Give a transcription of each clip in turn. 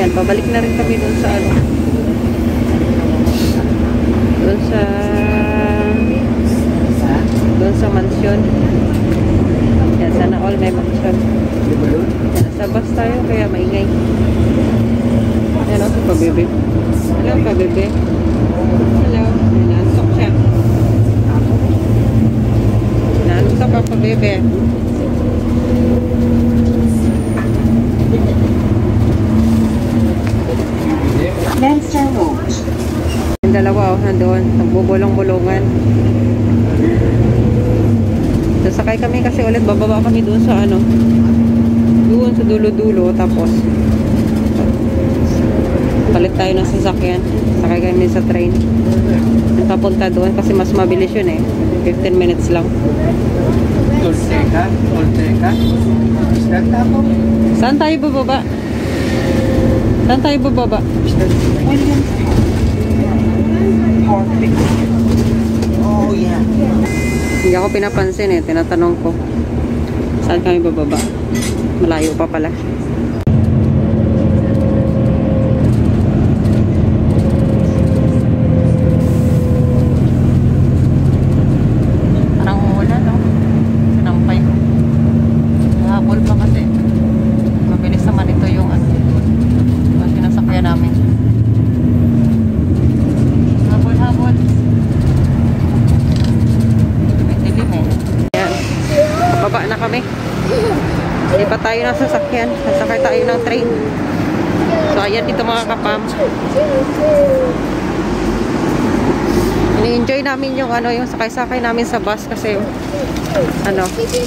Yan, pabalik na rin kami doon sa ano. Doon sa mansion. Yan, sana all may mansion. Yan, sa bus tayo, kaya maingay. Yan o, si Pabebe. Hello, Pabebe. Hello. Naantok siya. Naantok ka, Pabebe. Leinster Road. Yung dalawa, nandoon. Nagbubulong-bulungan. Sasakay kami kasi ulit. Bababa kami doon sa ano. Doon sa dulo-dulo. Tapos, palit tayo ng sasakyan. Sakay kami sa train. Papunta doon kasi mas mabilis yun eh. 15 minutes lang. Tolteca. Saan tayo bababa? Saan tayo bababa? Oh, yeah. Hindi ako pinapansin eh. Tinatanong ko. Saan kami bababa? Malayo pa pala. Parang umulan, no? Sinampay ko. Nahabol pa kasi. Mabilis naman ito yung ano. Yung sinasakyan namin. Habol. May dilim eh. Ayan. Pababa na kami. Hindi pa tayo ng sasakyan. Sasakay tayo ng train. So ayan dito mga kapam. Ini-enjoy namin yung ano, yung sakay-sakay namin sa bus kasi ano,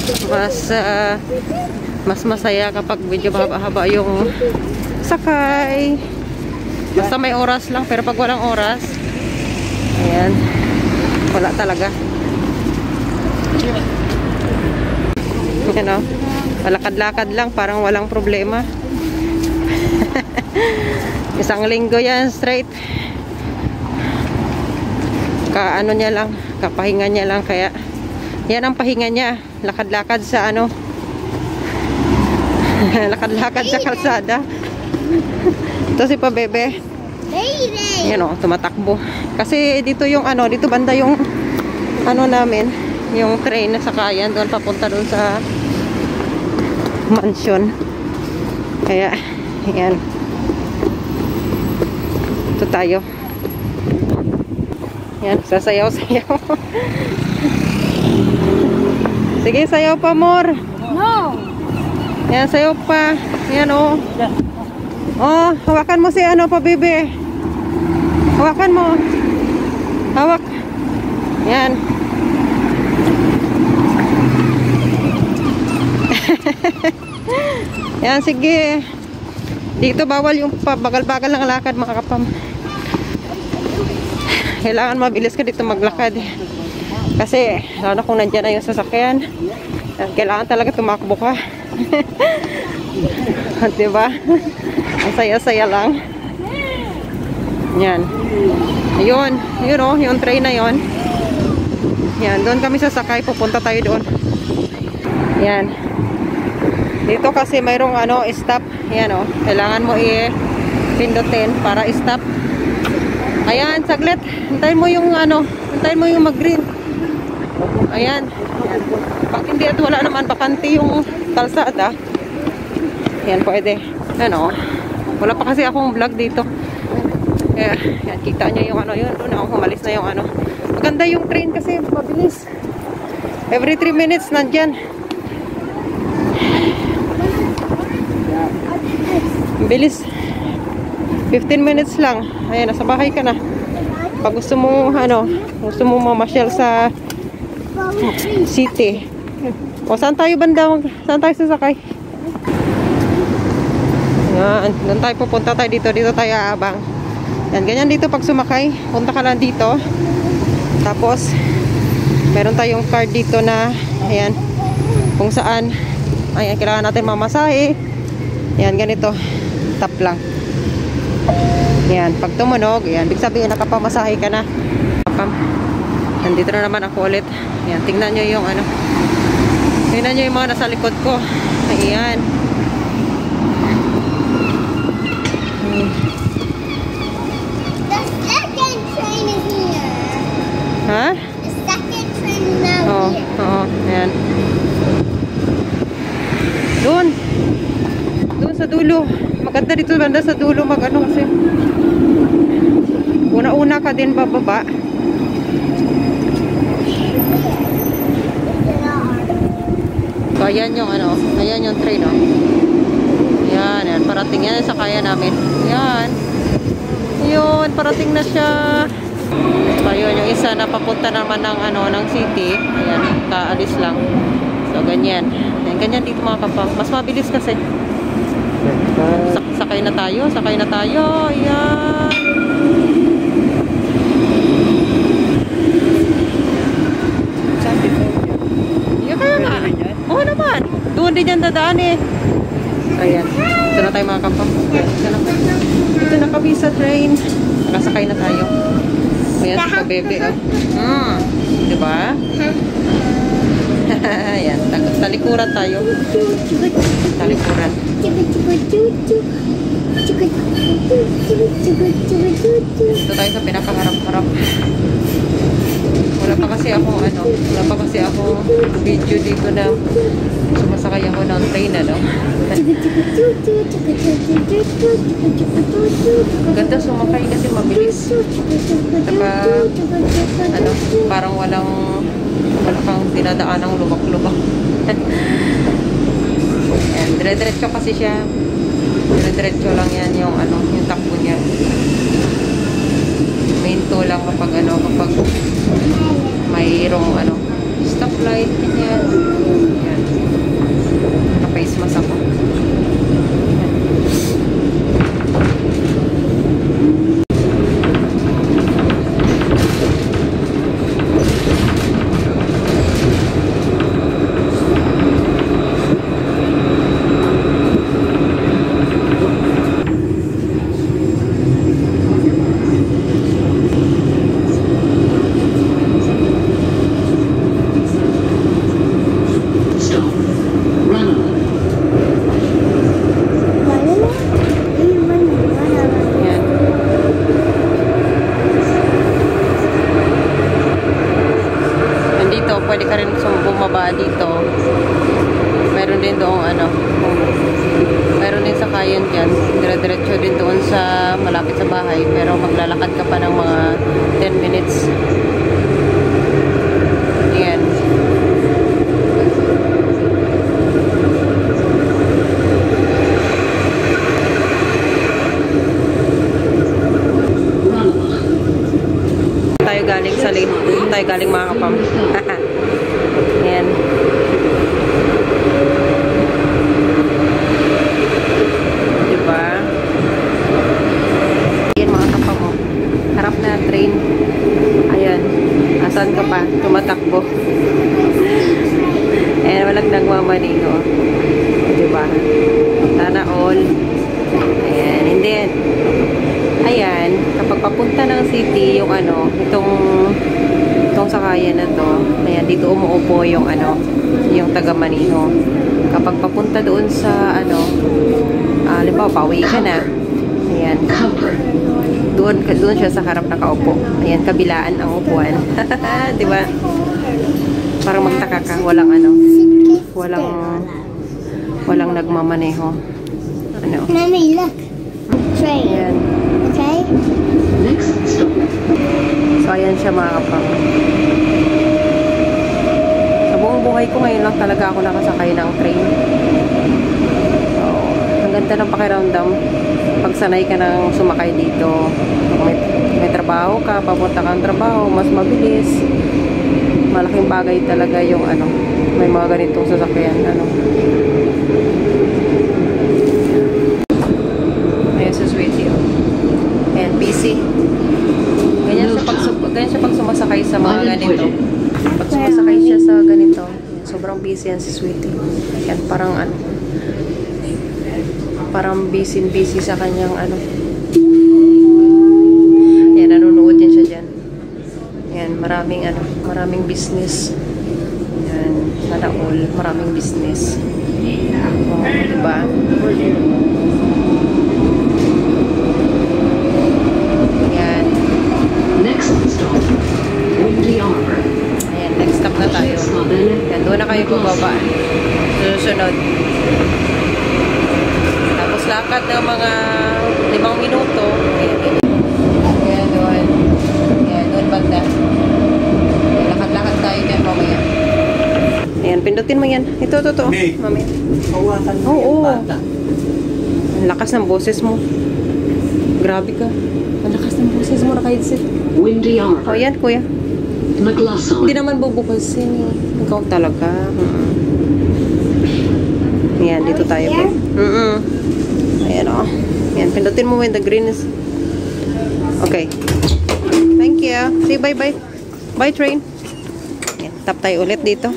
mas masaya kapag medyo haba-haba yung sakay. Basta may oras lang, pero pag walang oras, ayan, wala talaga. Yan o, malakad-lakad lang, parang walang problema. Isang linggo yan straight. Kaano niya lang, kapahinga niya lang, kaya yan ang pahinga niya, lakad-lakad sa ano. Lakad-lakad sa kalsada. Ito si Pabebe. Yan o, tumatakbo. Kasi dito yung ano, dito banda yung ano namin, yung train na sakayan doon papunta doon sa mansion. Kaya yan. Ito tayo. Yan, sasayaw-sayaw. Sige, sayaw pa more. No. Yan, sayaw pa. Yan o. Oh, hawakan mo si ano pa, bebe. Hawakan mo. Hawak. Yan. Yan, sige. Dito bawal yung pabagal-bagal ng lakad, mga kapam. Kailangan mabilis ka dito maglakad. Kasi, lalo kung nandyan na yung sasakyan, kailangan talaga tumakbo ka. Diba? Ang saya-saya lang. Yan. Ayun. Ayun o, yung train na yun. Yan, doon kami sasakay. Pupunta tayo doon. Yan. Dito kasi mayroong ano, stop. Yan o. Kailangan mo i-pindutin para stop. Ayan, saglit. Hintayin mo yung ano, hintayin mo yung mag-green. Ayan. Pag hindi at wala naman, bakante yung kalsada. Yan, pwede. Ano, wala pa kasi akong vlog dito. Kaya, yan, kita nyo yung ano, yun. Doon ako humalis na yung ano. Maganda yung train kasi, mabilis. Every 3 minutes, nandyan. Bilis. 15 minutes lang. Ayan, nasa bahay ka na. Pag gusto mo, ano, gusto mo mamasyal sa city. O, saan tayo banda? Saan tayo sasakay? Ayan, doon tayo pupunta tayo dito. Dito tayo aabang. Yan, ganyan dito pag sumakay. Punta ka lang dito. Tapos, meron tayong card dito na, ayan, kung saan, ayan, kailangan natin mamasahe. Ayan, ganito. Tap lang. Yan, pag tumunog, yan, big sabihin nakapamasahe ka na. Nandito na naman ako ulit. Yan, tingnan nyo yung ano. Tingnan nyo yung mga nasa likod ko. Ayan. Doon. Doon sa dulo. Maganda dito banda sa dulo mag-ano kasi. Una-una ka din bababa. So, ayan yung ano. Ayan yung train, oh. Ayan, ayan. Parating yan sa kaya namin. Ayan. Ayun, parating na siya. So, yun, yung isa na papunta naman ng, ano, ng city. Ayan, kaalis lang. So, ganyan. Ayan, ganyan dito mga kapang. Mas mabilis kasi. Sakay na tayo. Sakay na tayo. Ayan. Ayan, kaya nga. Oo naman. Doon din yan dadaan eh. Ayan. Ito na tayo mga kapang. Ito na kami sa train. Nakasakay na tayo. Ayan si Pabebe. Oh. Diba? Ayan. Talikuran tayo. Talikuran. Ito tayo sa pinakaharap-harap. Wala pa kasi ako video dito na sumasakay ako ng train, ano? Ganda sumakay kasi mabilis. Saka, ano, parang wala kang dinadaan ng lubak-lubak. Ayan, dire-diretso kasi siya. Dire-diretso lang yan yung, ano, yung takbo niya. Minto lang kapag, ano, kapag mayroong, ano, stoplight, ganyan. Ayan. Naka-face mask ako. Pwede ka rin bumaba dito. Meron din doong ano, meron din sakayan dyan. Dire-diretso din doon sa malapit sa bahay. Pero maglalakad ka pa ng mga 10 minutes. Ayan. Tayo galing sa late. Tayo galing mga kapam. Ayan. Diba? Ayan mga kapam mo. Harap na train. Ayan. Asan ka pa? Tumatakbo. Ayan. Walang nagmamanino. Diba? Sana all. Ayan. And then, ayan. Kapag papunta ng city, yung ano, itong sakayan na to, ayan, dito umuupo yung ano, yung taga-Maniho. Kapag papunta doon sa ano, halimbawa, pauwi ka na, ayan, doon siya sa harap nakaupo. Ayan, kabilaan ang upuan. Diba? Parang magtaka ka, walang ano, walang nagmamaneho. Ano? Mommy, look. Train. Ayan. Okay? So, ayan siya mga kapang. Sa buong buhay ko ngayon lang talaga ako nakasakay ng train. So, ang ganda ng pakiramdam. Pag sanay ka nang sumakay dito, may trabaho ka, papunta kang trabaho, mas mabilis. Malaking bagay talaga yung ano, may mga ganitong sasakyan. Ano. Ayan sa Sweetie. Ayan, busy. Ganyan siya pag sumasakay sa mga ganito. Pag sumasakay siya sa ganito, sobrang busy yan si Sweetie. Yan, parang ano, parang busy sa kanyang ano. Yan, nanonood yan siya dyan. Yan, maraming business. Yan, sana all, maraming business. Oh, diba? Ayan, next stop na tayo. Yan, doon na kayo bababa. Susunod. Tapos lakad ng mga 5 minuto. Ayan doon. Ayan doon banda. Lakad-lakad tayo dyan mamaya. Ayan, pindutin mo yan. Ito. Mamaya. Oo. Ang lakas ng boses mo. Grabe ka. Ang lakas ng boses mo. Naka-headset. Windy Arbor. O yan, kuya. Maglason. Hindi naman bubukasin eh. Ikaw talaga. Ayan, dito tayo po. Ayan o. Ayan, pindutin mo when the green is... Okay. Thank you. Say bye-bye. Bye, train. Ayan, tap tayo ulit dito.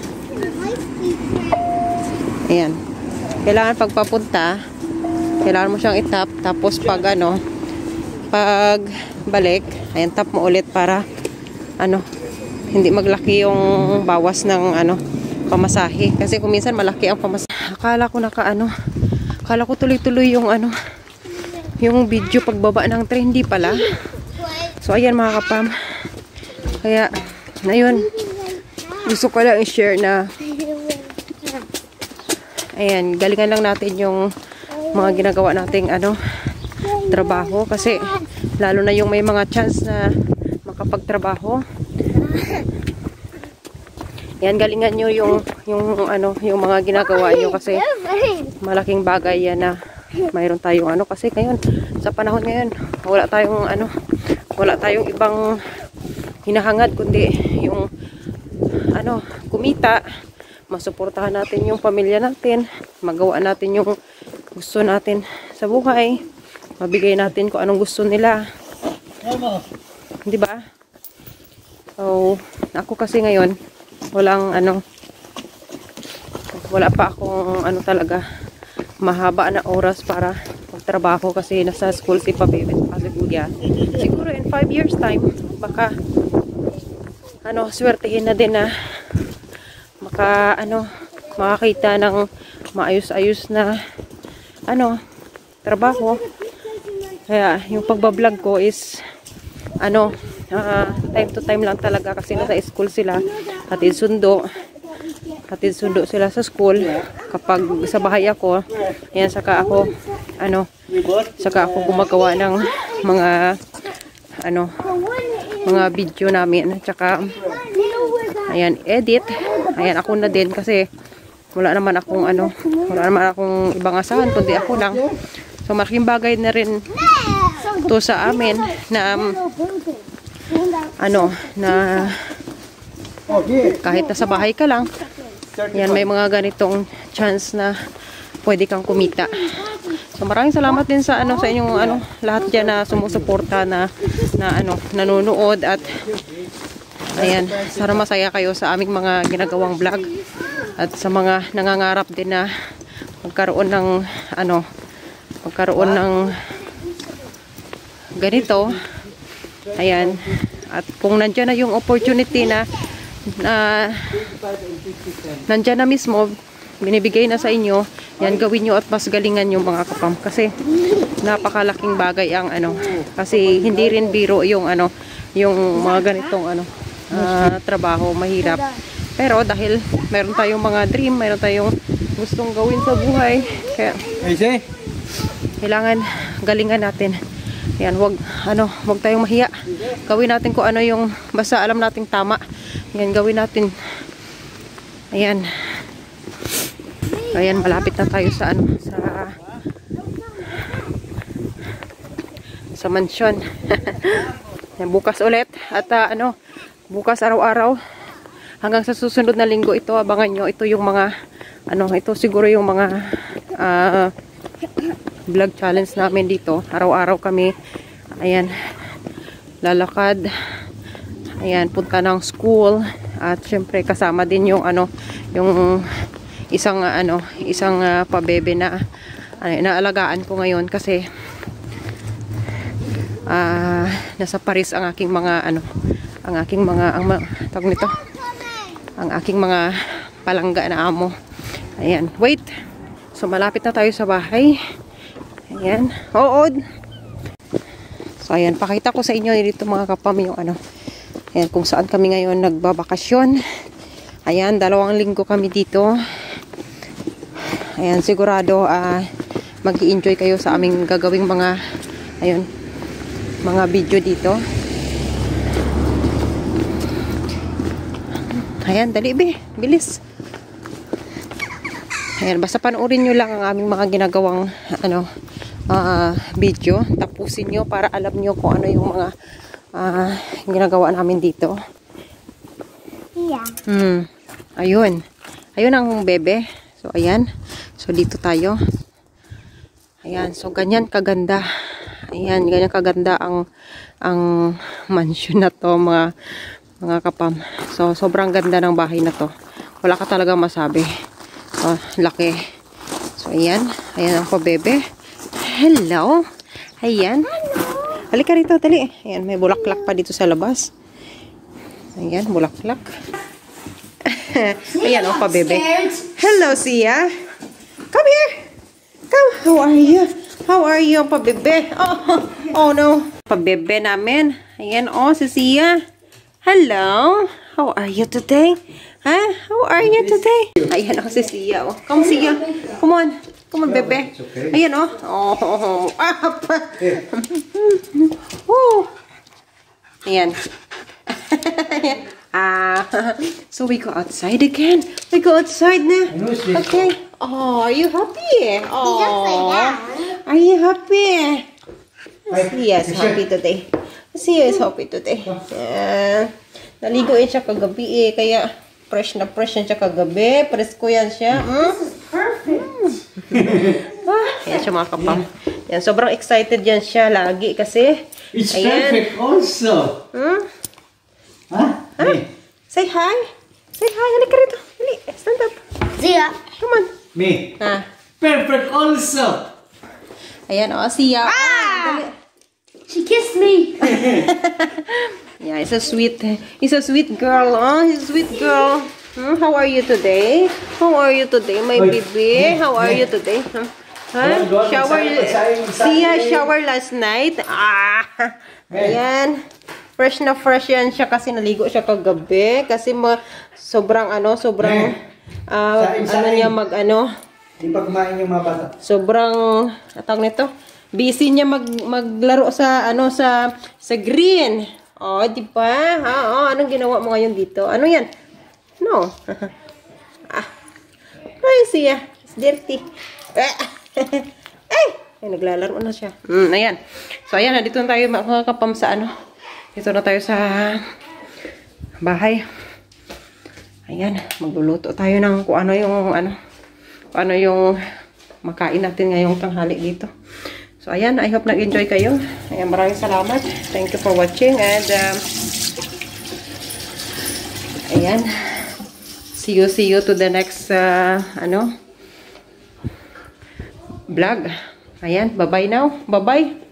Ayan. Kailangan pagpapunta, kailangan mo siyang itap. Tapos pag pag balik, ayan, tap mo ulit para hindi maglaki yung bawas ng pamasahe. Kasi kung minsan malaki ang pamasahe. Akala ko tuloy-tuloy yung yung video pagbaba ng train, hindi pala. So ayan mga kapam. Kaya ngayon gusto ko lang i-share na ayan, galingan lang natin yung mga ginagawa nating trabaho, kasi lalo na yung may mga chance na makapagtrabaho. Yan, galingan nyo yung mga ginagawa nyo, kasi malaking bagay yan na mayroon tayong kasi ngayon, sa panahon ngayon, wala tayong ibang hinahangad kundi yung kumita, masuportahan natin yung pamilya natin, magawa natin yung gusto natin sa buhay, mabigay natin kung anong gusto nila. Di ba? So, ako kasi ngayon, wala pa akong talaga mahaba na oras para magtrabaho, kasi nasa school si Pabebe at si Kuya. Siguro in 5 years time, baka swertehin na din na makakita ng maayos-ayos na trabaho. Kaya yung pagbablog ko is time to time lang talaga, kasi nasa school sila. Hatid sundo sila sa school. Kapag sa bahay ako, yan, saka ako gumagawa ng mga mga video namin, at saka ayan, edit. Ayan, ako na din, kasi wala naman akong ibang asahan kundi ako lang. So malaking bagay na rin to sa amin na kahit nasa bahay ka lang, yan, may mga ganitong chance na pwede kang kumita. So maraming salamat din sa sa inyong lahat diyan na sumusuporta, na nanonood, at ayan, sana masaya kayo sa aming mga ginagawang vlog, at sa mga nangangarap din na magkaroon ng ganito. Ayan, at kung nandiyan na yung opportunity na nandiyan na mismo, binibigay na sa inyo, yan, gawin nyo at mas galingan yung mga kapam, kasi napakalaking bagay ang kasi hindi rin biro yung yung mga ganitong trabaho, mahirap. Pero dahil meron tayong mga dream, meron tayong gustong gawin sa buhay, kaya kailangan galingan natin. Yan, wag tayong mahiya. Gawin natin kung yung basta alam nating tama. Yan, gawin natin. Ayan. Ayan, malapit na tayo sa sa mansyon. Yan, bukas ulit, at bukas araw-araw hanggang sa susunod na linggo ito, abangan nyo. Ito yung mga ito siguro yung mga vlog challenge namin dito. Araw-araw kami, ayan, lalakad, ayan, punta ng school, at syempre kasama din yung yung isang pabebe na naalagaan ko ngayon, kasi nasa Paris ang aking mga ang aking mga palangga na amo. Ayan, wait. So malapit na tayo sa bahay. Ayan. Ood. So ayan, pakita ko sa inyo dito mga kapam yung ayan, kung saan kami ngayon nagbabakasyon. Ayan, 2 linggo kami dito. Ayan, sigurado mag-i-enjoy kayo sa aming gagawing mga ayun, mga video dito. Ayan, dali be, bilis. Ayan, basta panoorin nyo lang ang aming mga ginagawang video. Tapusin nyo para alam nyo kung ano yung mga ginagawa namin dito. Yeah. Ayun. Ayun ang bebe. So, ayan. So, dito tayo. Ayan. So, ganyan kaganda. Ayan, ganyan kaganda ang mansion na to, mga kapam. So, sobrang ganda ng bahay na to. Wala ka talaga masabi. Oh, laki. So, ayan. Ayan ang pabebe. Hello. Ayan. Halika rito, dali. Ayan, may bulaklak pa dito sa labas. Ayan, bulaklak. Ayan ang pabebe. Hello, Sia. Come here. Come. How are you? How are you, pabebe? Oh no. Pabebe namin. Ayan, si Sia. Hello. How are you today? Huh? How are you today? Ayan si Sia. Come, Sia. Come on. Come on, bebe. Ayan, Ayan. So we go outside again. We go outside na. Okay. Oh, are you happy? Oh, are you happy? Sia is happy today. Sia is happy today. Naligo siya kagabi kaya fresh na siya kagabi. Presko yan siya. Yan siya mga kapam. Yan, sobrang excited yan siya lagi kasi. It's ayan. perfect also. Huh? Say hi. Say hi. Halika rito. Hali. Stand up. Sia. Come on. Me. Perfect also. Ayan, Sia. Dali. She kissed me. Yeah, it's a sweet girl. He's a sweet girl. How are you today? How are you today, my baby? How are you today? Shower. Sia shower last night. Ayan. Fresh na fresh yan siya kasi naligo siya kagabi. Kasi sobrang ano niya Di pa kumain yung mga bata. sobrang atang nito. Busy niya maglaro sa sa green. Oh, di ba? Anong ginawa mo ngayon dito? Ano 'yan? No. Ay, Sia. It's dirty. Ay, naglalaro na siya. Ayan. So, ayan, dito na tayo mga kapam sa Dito na tayo sa bahay. Ayan, magluluto tayo ng kung ano yung makain natin ngayong tanghali dito. So, ayan, I hope nag-enjoy kayo. Ayan, maraming salamat. Thank you for watching and ayan. See you to the next vlog. Ayan, bye-bye now. Bye-bye.